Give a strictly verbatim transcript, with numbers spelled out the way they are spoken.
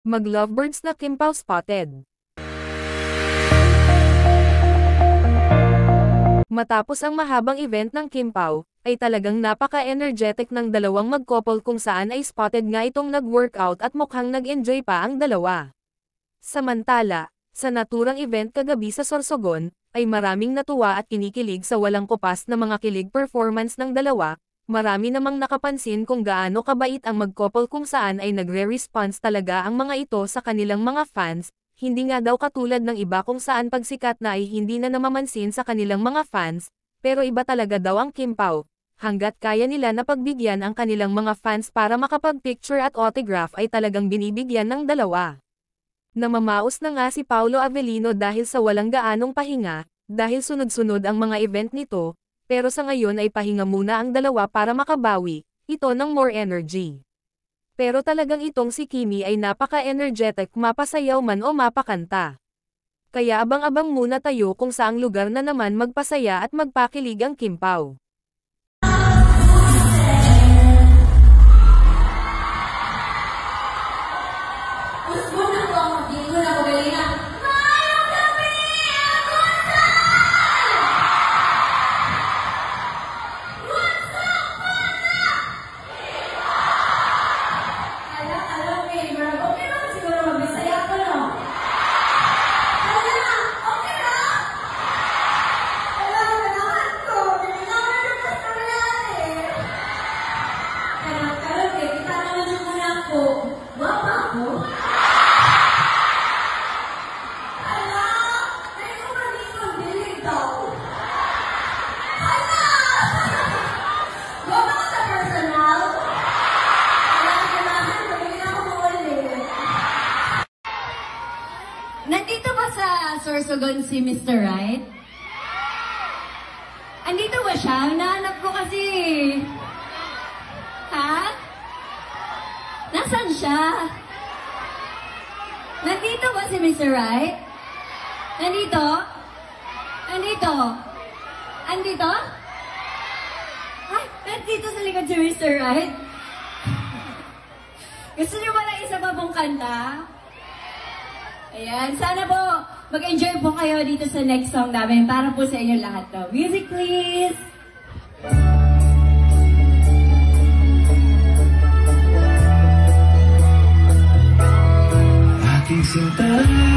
Mag-lovebirds na Kim Pao spotted. Matapos ang mahabang event ng Kim Pao, ay talagang napaka-energetic ng dalawang mag-couple kung saan ay spotted nga itong nag-workout at mukhang nag-enjoy pa ang dalawa. Samantala, sa naturang event kagabi sa Sorsogon, ay maraming natuwa at kinikilig sa walang kupas na mga kilig performance ng dalawa. Marami namang nakapansin kung gaano kabait ang mag-couple kung saan ay nagre-response talaga ang mga ito sa kanilang mga fans, hindi nga daw katulad ng iba kung saan pagsikat na ay hindi na namamansin sa kanilang mga fans, pero iba talaga daw ang Kim Pao. Hanggat kaya nila na pagbigyan ang kanilang mga fans para makapag-picture at autograph ay talagang binibigyan ng dalawa. Namamaos na nga si Paolo Avellino dahil sa walang gaanong pahinga, dahil sunod-sunod ang mga event nito, pero sa ngayon ay pahinga muna ang dalawa para makabawi, ito ng more energy. Pero talagang itong si Kimi ay napaka-energetic mapasayaw man o mapakanta. Kaya abang-abang muna tayo kung saang lugar na naman magpasaya at magpakilig ang Kim Pao. Nandito ba sa Sorsogon si Mister Right? Andito ba siya? Nahanap ko kasi. Ha? Nasaan siya? Nandito ba si Mister Right? Nandito? Nandito? Andito? Ay, nandito sa likod si Mister Right? Gusto niyo ba na isa pa pong kanta? Ayan, sana po mag-enjoy po kayo dito sa next song namin para po sa inyo lahat to. Music please! Aking sinta